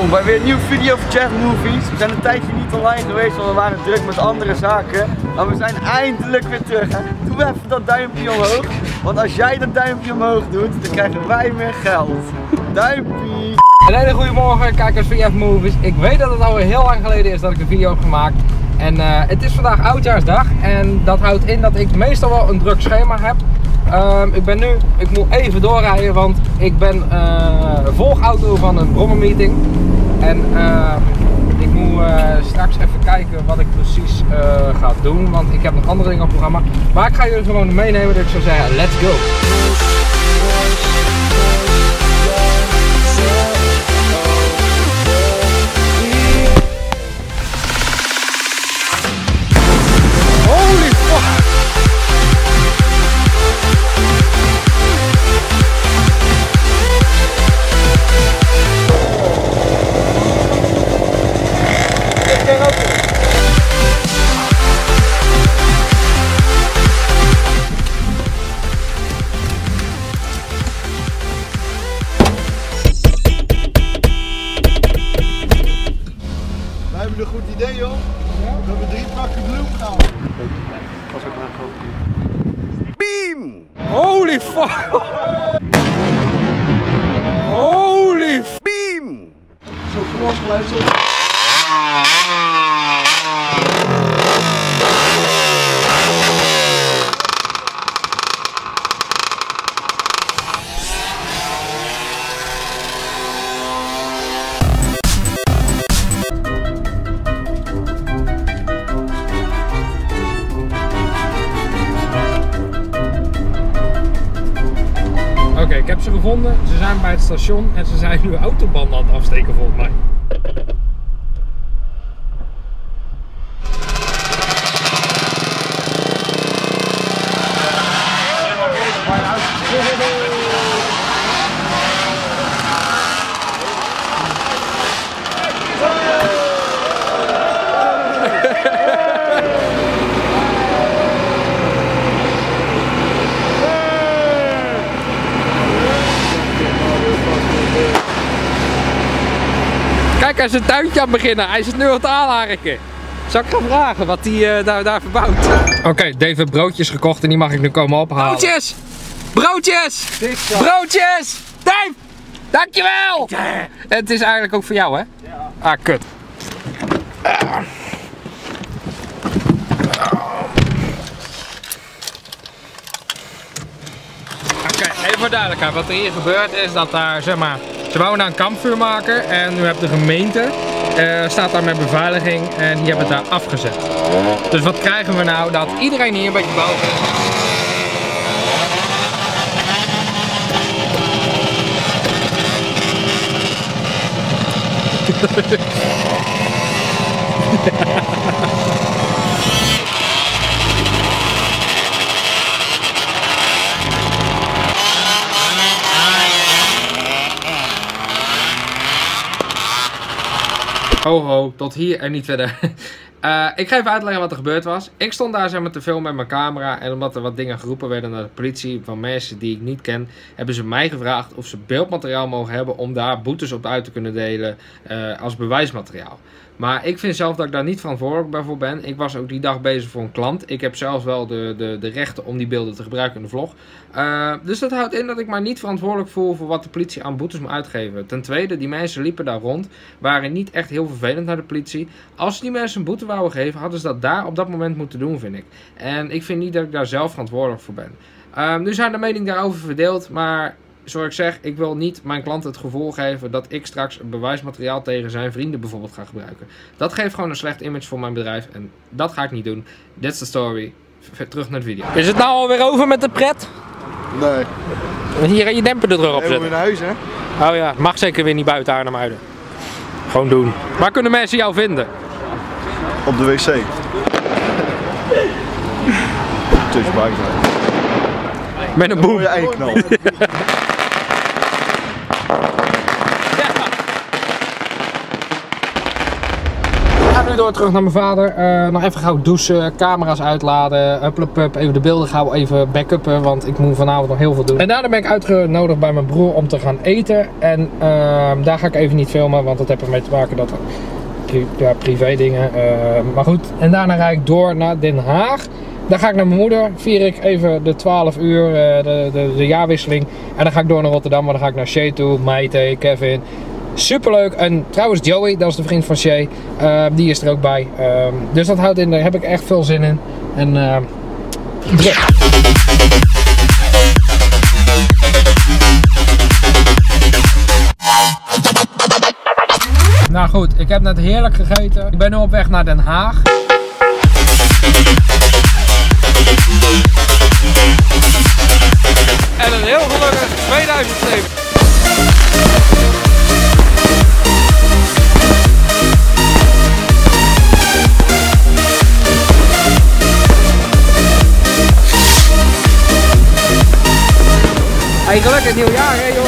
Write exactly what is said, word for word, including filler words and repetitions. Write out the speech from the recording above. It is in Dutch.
welkom bij weer een nieuwe video van Jeff Movies. We zijn een tijdje niet online geweest, want we waren druk met andere zaken. Maar we zijn eindelijk weer terug. Hè. Doe even dat duimpje omhoog, want als jij dat duimpje omhoog doet, dan krijgen wij meer geld. Duimpje! Een hele goede morgen, kijkers van Jeff Movies. Ik weet dat het alweer heel lang geleden is dat ik een video heb gemaakt. En uh, het is vandaag oudjaarsdag en dat houdt in dat ik meestal wel een druk schema heb. Uh, ik ben nu, ik moet even doorrijden, want ik ben uh, volgauto van een brommermeeting. En uh, ik moet uh, straks even kijken wat ik precies uh, ga doen, want ik heb nog andere dingen op het programma. Maar ik ga jullie gewoon meenemen, dus ik zou zeggen, let's go! We hebben een goed idee, joh. Ja? We hebben drie pakken bloem gehaald. Pas ook maar gewoon. Beam! Holy fuck! Holy f... Beam! Zo glas blijft zo. Oké, okay, ik heb ze gevonden. Ze zijn bij het station en ze zijn nu autobanden aan het afsteken volgens mij. Kijk, hij is een tuintje aan het beginnen. Hij is het nu aan het aanharken. Zal ik gaan vragen wat hij uh, daar, daar verbouwt? Oké, okay, Dave heeft broodjes gekocht en die mag ik nu komen ophalen. Broodjes! Broodjes! Broodjes! Dave! Dankjewel! Ja. Het is eigenlijk ook voor jou, hè? Ja. Ah, kut. Ah. Oké, okay, even voor duidelijkheid. Wat er hier gebeurt is dat daar, zeg maar, ze wouden daar een kampvuur maken en nu heeft de gemeente, uh, staat daar met beveiliging en die hebben het daar afgezet. Dus wat krijgen we nou? Dat iedereen hier een beetje boven is. Ho ho, tot hier en niet verder. Uh, ik ga even uitleggen wat er gebeurd was. Ik stond daar zeg maar te filmen met mijn camera en omdat er wat dingen geroepen werden naar de politie van mensen die ik niet ken, hebben ze mij gevraagd of ze beeldmateriaal mogen hebben om daar boetes op uit te kunnen delen uh, als bewijsmateriaal. Maar ik vind zelf dat ik daar niet verantwoordelijk voor ben. Ik was ook die dag bezig voor een klant. Ik heb zelfs wel de, de, de rechten om die beelden te gebruiken in de vlog. Uh, dus dat houdt in dat ik mij niet verantwoordelijk voel voor wat de politie aan boetes moet uitgeven. Ten tweede, die mensen liepen daar rond. Waren niet echt heel vervelend naar de politie. Als die mensen een boete wouden geven, hadden ze dat daar op dat moment moeten doen, vind ik. En ik vind niet dat ik daar zelf verantwoordelijk voor ben. Uh, nu zijn de meningen daarover verdeeld, maar zoals ik zeg, ik wil niet mijn klant het gevoel geven dat ik straks bewijsmateriaal tegen zijn vrienden bijvoorbeeld ga gebruiken. Dat geeft gewoon een slecht image voor mijn bedrijf en dat ga ik niet doen. That's the story. Terug naar de video. Is het nou alweer over met de pret? Nee. Hier ga je demper er erop zetten. Helemaal in huis, hè? Oh ja, mag zeker weer niet buiten Arnhem-Muiden. Gewoon doen. Waar kunnen mensen jou vinden? Op de wc. Tussen buiten. Met een boem. Mooie eiknal. nu door terug naar mijn vader. Uh, nog even gauw douchen, camera's uitladen, up, up, up, even de beelden gauw even backuppen, want ik moet vanavond nog heel veel doen. En daarna ben ik uitgenodigd bij mijn broer om te gaan eten. En uh, daar ga ik even niet filmen, want dat heeft ermee te maken dat pri ja, privé dingen. Uh, maar goed, en daarna rijd ik door naar Den Haag. Dan ga ik naar mijn moeder, vier ik even de twaalf uur, uh, de, de, de jaarwisseling. En dan ga ik door naar Rotterdam, maar dan ga ik naar Shay toe, Maite, Kevin. Superleuk. En trouwens Joey, dat is de vriend van Shay, uh, die is er ook bij. Uh, dus dat houdt in, daar heb ik echt veel zin in. En uh, druk. Nou goed, ik heb net heerlijk gegeten. Ik ben nu op weg naar Den Haag. En een heel gelukkig tweeduizend zeven. Hey, gelukkig nieuwjaar hè